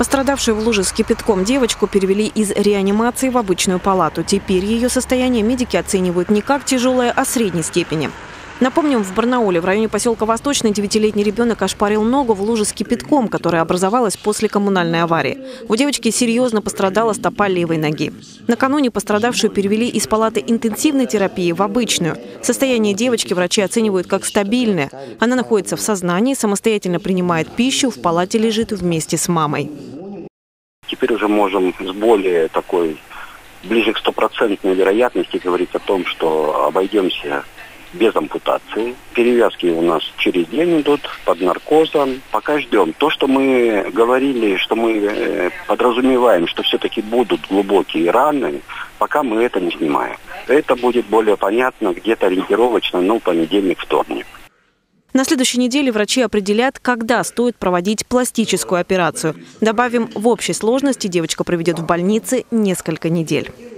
Пострадавшую в луже с кипятком девочку перевели из реанимации в обычную палату. Теперь ее состояние медики оценивают не как тяжелое, а средней степени. Напомним, в Барнауле, в районе поселка Восточный, 9-летний ребенок ошпарил ногу в луже с кипятком, которая образовалась после коммунальной аварии. У девочки серьезно пострадала стопа левой ноги. Накануне пострадавшую перевели из палаты интенсивной терапии в обычную. Состояние девочки врачи оценивают как стабильное. Она находится в сознании, самостоятельно принимает пищу, в палате лежит вместе с мамой. Теперь уже можем с более такой, ближе к 100% вероятности говорить о том, что обойдемся без ампутации. Перевязки у нас через день идут, под наркозом. Пока ждем. То, что мы говорили, что мы подразумеваем, что все-таки будут глубокие раны, пока мы это не снимаем. Это будет более понятно где-то ориентировочно, понедельник-вторник. На следующей неделе врачи определят, когда стоит проводить пластическую операцию. Добавим, в общей сложности девочка проведет в больнице несколько недель.